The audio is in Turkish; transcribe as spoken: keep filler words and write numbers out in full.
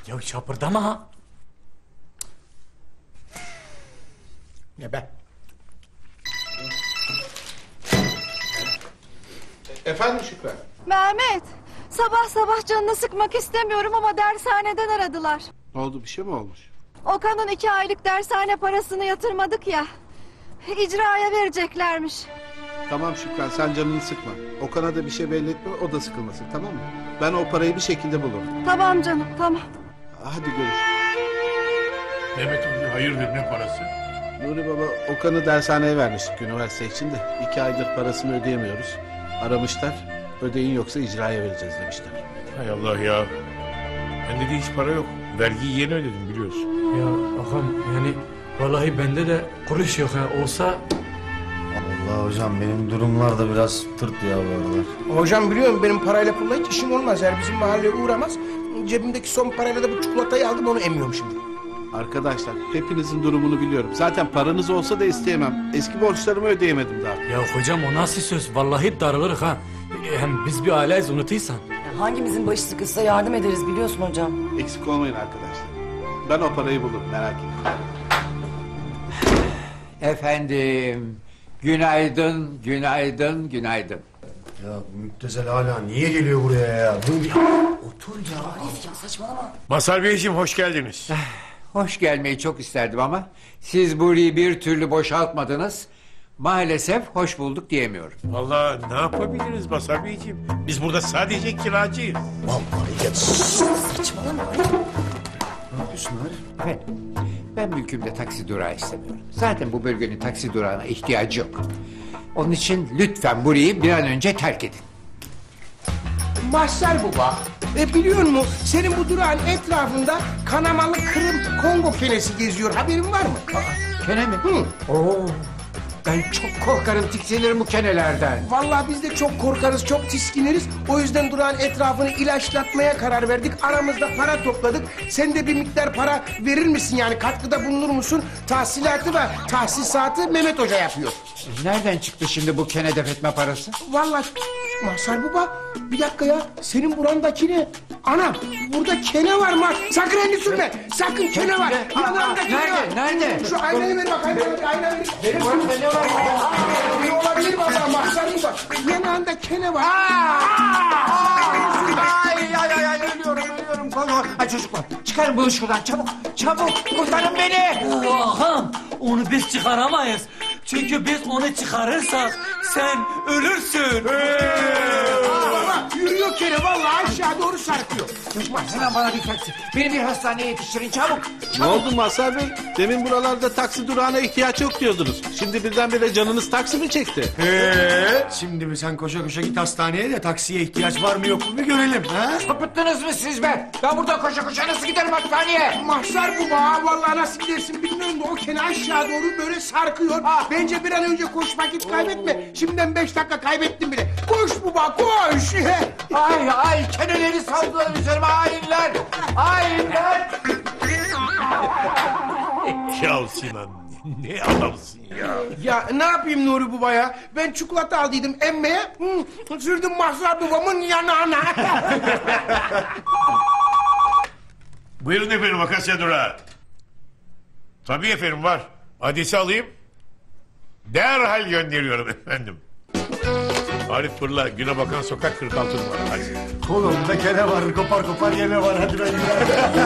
Ya şapırdama ha. Ne be? Efendim Şükran? Mehmet, sabah sabah canını sıkmak istemiyorum ama dershaneden aradılar. Ne oldu, bir şey mi olmuş? Okan'ın iki aylık dershane parasını yatırmadık ya. İcraya vereceklermiş. Tamam Şükran, sen canını sıkma. Okan'a da bir şey belli etme, o da sıkılmasın, tamam mı? Ben o parayı bir şekilde bulurum. Tamam canım, tamam. Hadi görüşürüz. Mehmet amca hayırdır, ne parası? Nuri Baba, Okan'ı dershaneye vermiştik üniversite için de. İki aydır parasını ödeyemiyoruz. Aramışlar, ödeyin yoksa icraya vereceğiz demişler. Hay Allah ya. Bende de hiç para yok. Vergiyi yeni ödedim biliyorsun. Ya ağam yani vallahi bende de kuruş yok ha. Olsa... Allah hocam benim durumlar da biraz tırt ya bu aralar. Hocam biliyorum benim parayla pulla hiç işim olmaz. Eğer bizim mahalleye uğramaz. Cebimdeki son parayla da bu çikolatayı aldım, onu emmiyorum şimdi. Arkadaşlar, hepinizin durumunu biliyorum. Zaten paranız olsa da isteyemem. Eski borçlarımı ödeyemedim daha. Ya hocam o nasıl söz? Vallahi darılırız ha. Hem biz bir aileyiz unutuysan. Ya hangimizin başı sıkışsa yardım ederiz biliyorsun hocam. Eksik olmayın arkadaşlar. Ben o parayı bulurum, merak etmeyin. Efendim, günaydın, günaydın, günaydın. Ya Müptezel hala niye geliyor buraya ya? Dur bir... Otur ya Arif ya, saçmalama. Mazhar Beyciğim hoş geldiniz. Hoş gelmeyi çok isterdim ama siz burayı bir türlü boşaltmadınız. Maalesef hoş bulduk diyemiyorum. Vallahi ne yapabiliriz Mazhar Beyciğim? Biz burada sadece kiracıyız. Vallahi gel. Saçmalama Arif. Ne yapıyorsun Arif? Efendim, ben mülkümde taksi durağı istemiyorum. Zaten bu bölgenin taksi durağına ihtiyacı yok. Onun için lütfen burayı bir an önce terk edin. Mahsar baba, e, biliyor musun senin bu durağın etrafında kanamalı Kırım Kongo kenesi geziyor, haberin var mı? Kene mi? Hı. Oo, ben çok korkarım, tiksinirim bu kenelerden. Vallahi biz de çok korkarız, çok tiskiniriz. O yüzden durağın etrafını ilaçlatmaya karar verdik. Aramızda para topladık. Sen de bir miktar para verir misin, yani katkıda bulunur musun? Tahsilatı ve tahsisatı Mehmet Hoca yapıyor. Nereden çıktı şimdi bu kene defetme parası? Vallahi Mahsar baba, bir dakika ya, senin burandaki ne? Anam, burada kene var mı? Sakın elini sürme, sakın kene var. Aa, Yanağında kene nerede, var. nerede? Şu aynayı ver bak, aynayı ver, aynayı ver. Benim burada kene var. Ne olabilir valla Mahsar baba? Yanağında kene var. Ay ay ay ay ölüyorum ölüyorum. Ay çocuklar çıkarın bunu şuradan çabuk çabuk kurtarın beni. Ağam onu biz çıkaramayız. Çünkü biz onu çıkarırsak sen ölürsün. Baba, yürüyor kene, vallahi aşağı doğru sarkıyor. Çocuklar hemen bana bir taksi. Beni bir hastaneye yetiştirin çabuk. Ne oldu Mazhar Bey? Demin buralarda taksi durağına ihtiyaç yok diyordunuz. Şimdi birdenbire canınız taksi mi çekti? Ee, şimdi bir sen koşa koşa git hastaneye de taksiye ihtiyaç var mı yok mu bir görelim. Ha? Sapıttınız mı siz be? Ben burada koşa koşa nasıl giderim hastaneye? Mahsar baba, vallahi nasıl gidersin bilmiyorum da o kene aşağı doğru böyle sarkıyor. Bence bir an önce koş, vakit kaybetme. Şimdiden beş dakika kaybettim bile. Koş baba, koş. Ay ay keneleri saldılar üzerime hainler. Hainler. Ya Sinan ne adamsın ya. Ya ne yapayım Nuri baba ya? Ben çikolata aldıydım emmeye. Hı, sürdüm Mahsar babamın yanağına. Buyurun efendim Akasya Durağı. Tabii efendim var. Adresi alayım. Derhal gönderiyorum efendim. Arif fırla, güne bakan sokak kırk altı numara. Hadi. Kolumda kene var, kopar kopar yeme var, hadi ben gidelim.